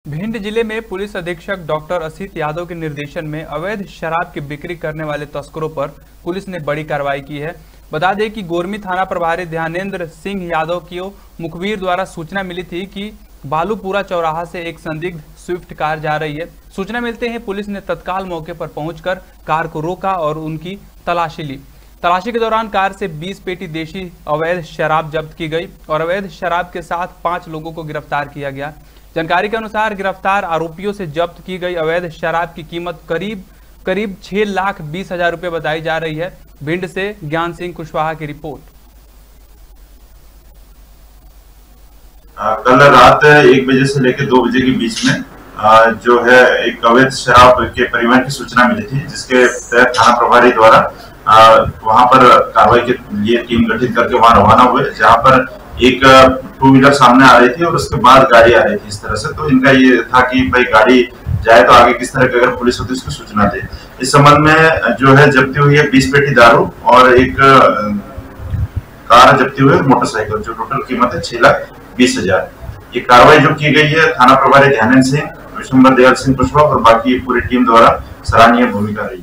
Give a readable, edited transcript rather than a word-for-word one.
भिंड जिले में पुलिस अधीक्षक डॉक्टर असित यादव के निर्देशन में अवैध शराब की बिक्री करने वाले तस्करों पर पुलिस ने बड़ी कार्रवाई की है। बता दें कि गोरमी थाना प्रभारी ध्यानेंद्र सिंह यादव की मुखबिर द्वारा सूचना मिली थी कि बालूपुरा चौराहा से एक संदिग्ध स्विफ्ट कार जा रही है। सूचना मिलते ही पुलिस ने तत्काल मौके पर पहुंचकर कार को रोका और उनकी तलाशी ली। तलाशी के दौरान कार से 20 पेटी देशी अवैध शराब जब्त की गई और अवैध शराब के साथ 5 लोगों को गिरफ्तार किया गया। जानकारी के अनुसार गिरफ्तार आरोपियों से जब्त की गई अवैध शराब की कीमत करीब 6,20,000 रुपए बताई जा रही है। भिंड से ज्ञान सिंह कुशवाहा की रिपोर्ट। कल रात 1 बजे से लेकर 2 बजे के बीच में जो है एक अवैध शराब के परिवहन की सूचना मिली थी, जिसके तहत थाना प्रभारी द्वारा वहां पर कार्रवाई के लिए टीम गठित करके वहां रवाना हुए, जहां पर एक 2 व्हीलर सामने आ रही थी और उसके बाद गाड़ी आ रही थी। इस तरह से तो इनका ये था कि भाई गाड़ी जाए तो आगे किस तरह की अगर पुलिस होती उसको सूचना दे। इस संबंध में जो है जब्ती हुई है 20 पेटी दारू और एक कार जब्ती हुई है, मोटरसाइकिल, जो टोटल कीमत है 6,20,000। ये कार्रवाई जो की गई है थाना प्रभारी ध्यानेंद्र सिंह, विशंबर दयाल सिंह कुशवाहा और बाकी पूरी टीम द्वारा सराहनीय भूमिका रही।